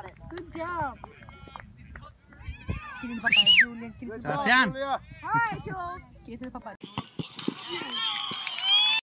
Good job. Kinin Papa, Julian. Sebastian. Hi, Jules. Kiss Papa.